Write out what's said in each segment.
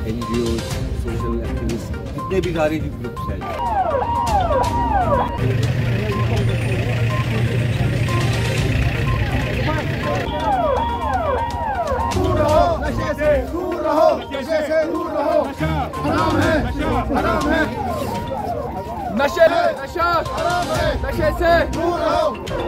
NGOs, social activist, जितने भी सारे ग्रुप्स हैं। दूर रहो, नशे से दूर रहो, नशे से दूर रहो, हराम है, हराम है, नशे नशा हराम है, नशे से दूर रहो।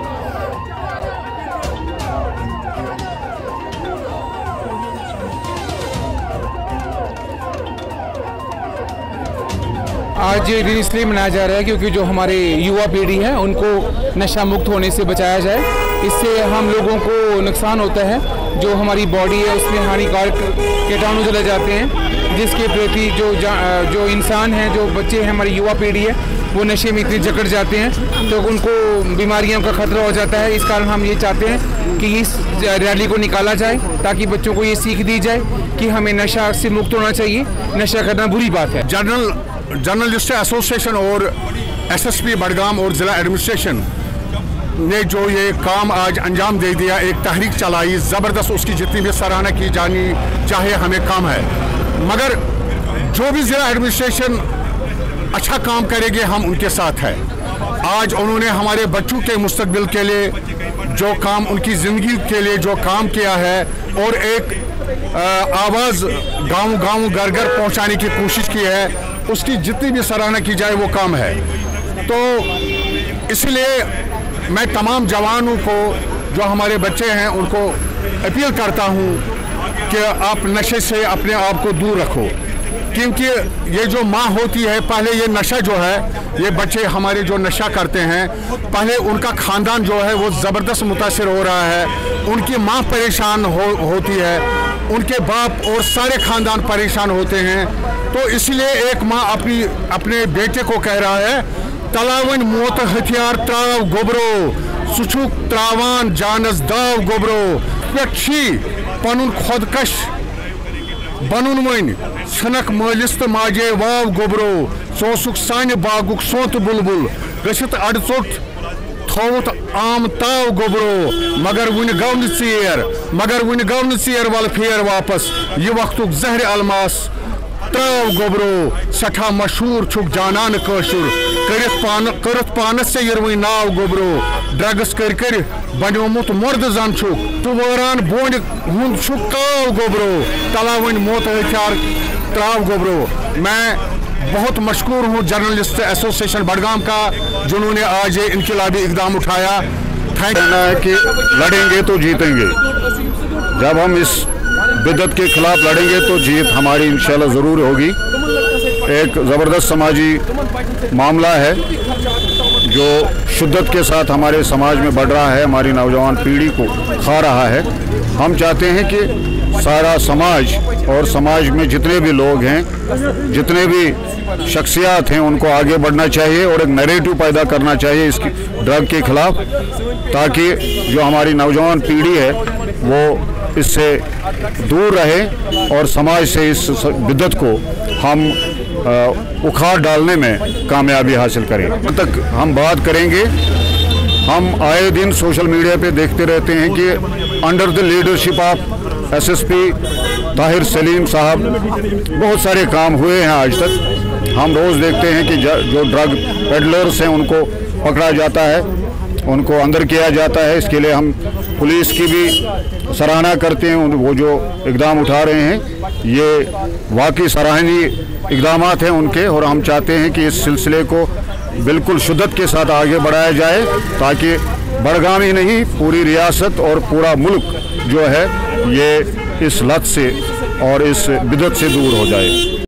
आज ये दिन इसलिए मनाया जा रहा है क्योंकि जो हमारे युवा पीढ़ी है उनको नशा मुक्त होने से बचाया जाए। इससे हम लोगों को नुकसान होता है, जो हमारी बॉडी है उसमें हानिकारक कीटाणु चले जाते हैं, जिसके प्रति जो इंसान हैं, जो बच्चे हैं, हमारी युवा पीढ़ी है, वो नशे में इतनी जकड़ जाते हैं तो उनको बीमारियों का खतरा हो जाता है। इस कारण हम ये चाहते हैं कि इस रैली को निकाला जाए ताकि बच्चों को ये सीख दी जाए कि हमें नशा से मुक्त होना चाहिए, नशा करना बुरी बात है। जर्नलिस्ट एसोसिएशन और SSP बडगाम और ज़िला एडमिनिस्ट्रेशन ने जो ये काम आज अंजाम दे दिया, एक तहरीक चलाई ज़बरदस्त, उसकी जितनी भी सराहना की जानी चाहिए हमें कम है। मगर जो भी ज़िला एडमिनिस्ट्रेशन अच्छा काम करेंगे हम उनके साथ हैं। आज उन्होंने हमारे बच्चों के मुस्तकबिल के लिए जो काम, उनकी ज़िंदगी के लिए जो काम किया है और एक आवाज़ गांव-गांव घर-घर पहुंचाने की कोशिश की है, उसकी जितनी भी सराहना की जाए वो काम है। तो इसलिए मैं तमाम जवानों को, जो हमारे बच्चे हैं, उनको अपील करता हूं कि आप नशे से अपने आप को दूर रखो, क्योंकि ये जो माँ होती है, पहले ये नशा जो है, ये बच्चे हमारे जो नशा करते हैं, पहले उनका ख़ानदान जो है वो ज़बरदस्त मुतासिर हो रहा है, उनकी माँ परेशान होती है, उनके बाप और सारे ख़ानदान परेशान होते हैं। तो इसलिए एक माँ अपने बेटे को कह रहा है, तलावन मोत हथियार त्राव गोबरो सुछुक त्रावान जानस दाव गोबरो पे पनुन खुदकश बनून वन छनक मालिस तो माजे वाव गोबरो सोसुक सान बागुक सोत बुलबुल गशित अड़चोट थोत आम ताव गोबरो मगर वन गवन चेर वाल फेर वापस ये वक्तुक जहर अलमास त्राव गोबरो सठा मशहूर छुक जानन कशुर करत पानस से यरवई नाव गोबरो ड्रग्स कर बनोमुत मर्द जन छुक तुवारान बोंड हुंद छुक ताव गोबरो तलावन मोत हथियार त्राव गोबरो। मैं बहुत मशकूर हूँ जर्नलिस्ट एसोसिएशन बडगाम का, जिन्होंने आज ये इनकलाबी इकदाम उठाया। कहना है कि लड़ेंगे तो जीतेंगे। जब हम इस बिदअत के खिलाफ लड़ेंगे तो जीत हमारी इंशाल्लाह ज़रूर होगी। एक ज़बरदस्त समाजी मामला है जो शिद्दत के साथ हमारे समाज में बढ़ रहा है, हमारी नौजवान पीढ़ी को खा रहा है। हम चाहते हैं कि सारा समाज और समाज में जितने भी लोग हैं, जितने भी शख्सियात हैं, उनको आगे बढ़ना चाहिए और एक नैरेटिव पैदा करना चाहिए इसकी ड्रग के खिलाफ, ताकि जो हमारी नौजवान पीढ़ी है वो इससे दूर रहे और समाज से इस बिदअत को हम उखाड़ डालने में कामयाबी हासिल करें। तब तक हम बात करेंगे। हम आए दिन सोशल मीडिया पे देखते रहते हैं कि under the leadership of SSP Tahir Salim साहब बहुत सारे काम हुए हैं आज तक। हम रोज़ देखते हैं कि जो ड्रग पेडलर्स हैं उनको पकड़ा जाता है, उनको अंदर किया जाता है। इसके लिए हम पुलिस की भी सराहना करते हैं, वो जो इकदाम उठा रहे हैं ये वाकई सराहनीय इकदामात हैं उनके, और हम चाहते हैं कि इस सिलसिले को बिल्कुल शिद्दत के साथ आगे बढ़ाया जाए ताकि बडगाम ही नहीं पूरी रियासत और पूरा मुल्क जो है ये इस लत से और इस बिदअत से दूर हो जाए।